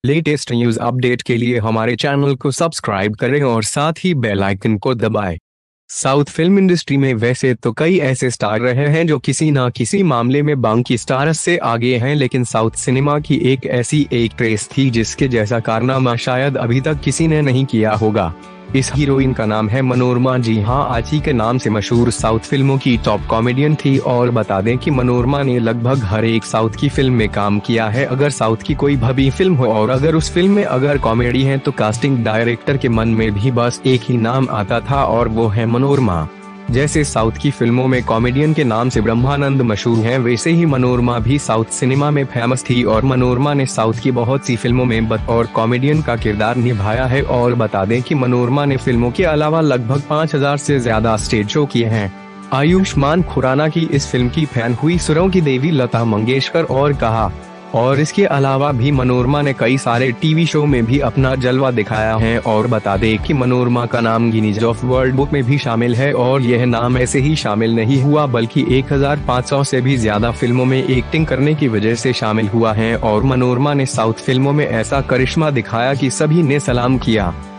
Latest news update के लिए हमारे चैनल को सब्सक्राइब करें और साथ ही बेल आइकन को दबाएं। साउथ फिल्म इंडस्ट्री में वैसे तो कई ऐसे स्टार रहे हैं जो किसी न किसी मामले में बाकी स्टार्स से आगे हैं, लेकिन साउथ सिनेमा की एक ऐसी एक्ट्रेस थी जिसके जैसा कारनामा शायद अभी तक किसी ने नहीं किया होगा। इस हीरोइन का नाम है मनोरमा। जी हां, आची के नाम से मशहूर साउथ फिल्मों की टॉप कॉमेडियन थी। और बता दें कि मनोरमा ने लगभग हर एक साउथ की फिल्म में काम किया है। अगर साउथ की कोई भवी फिल्म हो और अगर उस फिल्म में अगर कॉमेडी है तो कास्टिंग डायरेक्टर के मन में भी बस एक ही नाम आता था और वो है मनोरमा। जैसे साउथ की फिल्मों में कॉमेडियन के नाम से ब्रह्मानंद मशहूर हैं, वैसे ही मनोरमा भी साउथ सिनेमा में फेमस थी और मनोरमा ने साउथ की बहुत सी फिल्मों में बतौर कॉमेडियन का किरदार निभाया है। और बता दें कि मनोरमा ने फिल्मों के अलावा लगभग 5000 से ज्यादा स्टेज शो किए हैं। आयुष्मान खुराना की इस फिल्म की फैन हुई सुरों की देवी लता मंगेशकर और कहा। और इसके अलावा भी मनोरमा ने कई सारे टीवी शो में भी अपना जलवा दिखाया है। और बता दें कि मनोरमा का नाम गिनीज ऑफ वर्ल्ड बुक में भी शामिल है और यह नाम ऐसे ही शामिल नहीं हुआ बल्कि 1500 से भी ज्यादा फिल्मों में एक्टिंग करने की वजह से शामिल हुआ है। और मनोरमा ने साउथ फिल्मों में ऐसा करिश्मा दिखाया कि सभी ने सलाम किया।